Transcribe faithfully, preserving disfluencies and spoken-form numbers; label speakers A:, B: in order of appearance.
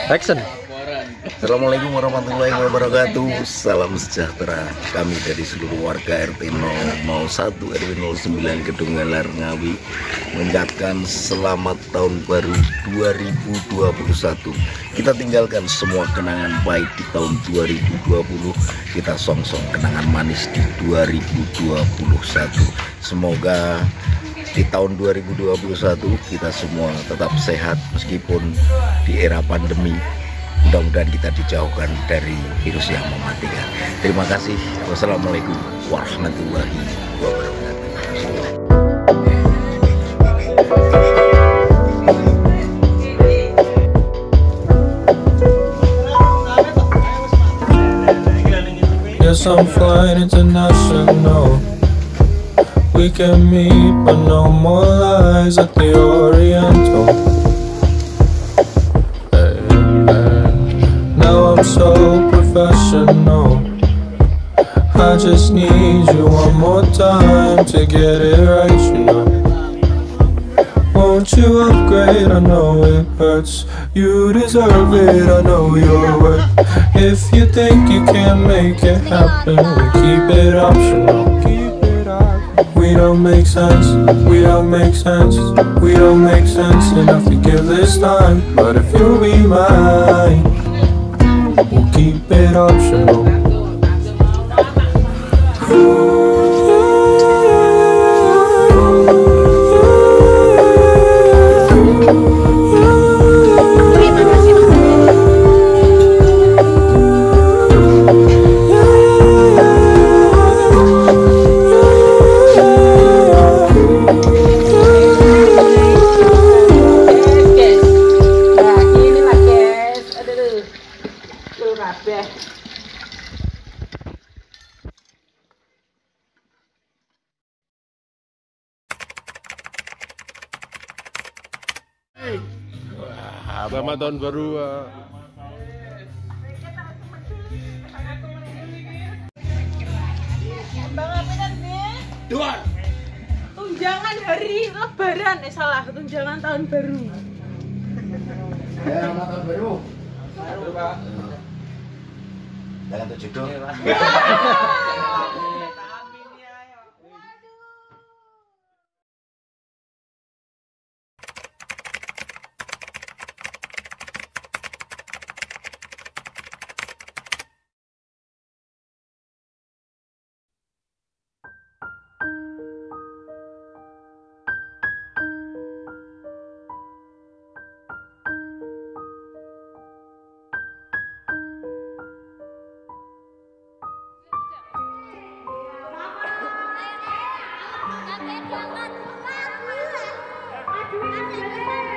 A: Action.
B: Assalamualaikum warahmatullahi wabarakatuh. Salam sejahtera. Kami dari seluruh warga R T nol satu R W nol sembilan Gedung Galar Ngawi mengucapkan selamat tahun baru dua ribu dua puluh satu. Kita tinggalkan semua kenangan baik di tahun dua ribu dua puluh. Kita song-song kenangan manis di dua ribu dua puluh satu. Semoga di tahun dua ribu dua puluh satu kita semua tetap sehat meskipun di era pandemi. Mudah-mudahan kita dijauhkan dari virus yang mematikan. Terima kasih. Wassalamualaikum warahmatullahi wabarakatuh.
C: Yes, I'm flying international. We can meet, but no more lies at the Oriental. Hey, hey. Now I'm so professional. I just need you one more time to get it right, you know. Won't you upgrade? I know it hurts. You deserve it, I know your worth. If you think you can't make it happen, we keep it optional. We don't make sense, we don't make sense, we don't make sense enough to give this time. But if you'll be mine, we'll keep it optional.
A: Wah, selamat tahun baru.
D: Dua. Tunjangan hari Lebaran, eh salah, tunjangan tahun baru.
B: Ya, selamat tahun baru. Baru, Pak. Jangan tuh jodoh.
E: Jangan